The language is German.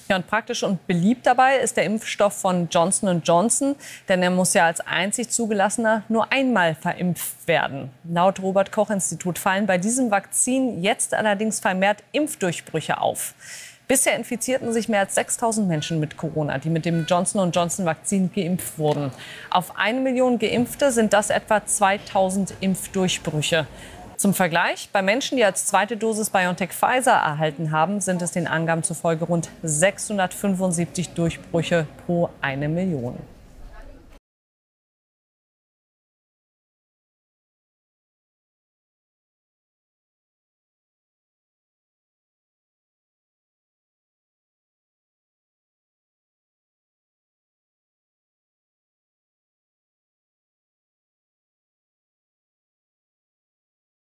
Ja, und praktisch und beliebt dabei ist der Impfstoff von Johnson & Johnson, denn er muss ja als einzig zugelassener nur einmal verimpft werden. Laut Robert-Koch-Institut fallen bei diesem Vakzin jetzt allerdings vermehrt Impfdurchbrüche auf. Bisher infizierten sich mehr als 6.000 Menschen mit Corona, die mit dem Johnson & Johnson-Vakzin geimpft wurden. Auf 1 Million Geimpfte sind das etwa 2.000 Impfdurchbrüche. Zum Vergleich, bei Menschen, die als zweite Dosis BioNTech-Pfizer erhalten haben, sind es den Angaben zufolge rund 675 Durchbrüche pro 1 Million.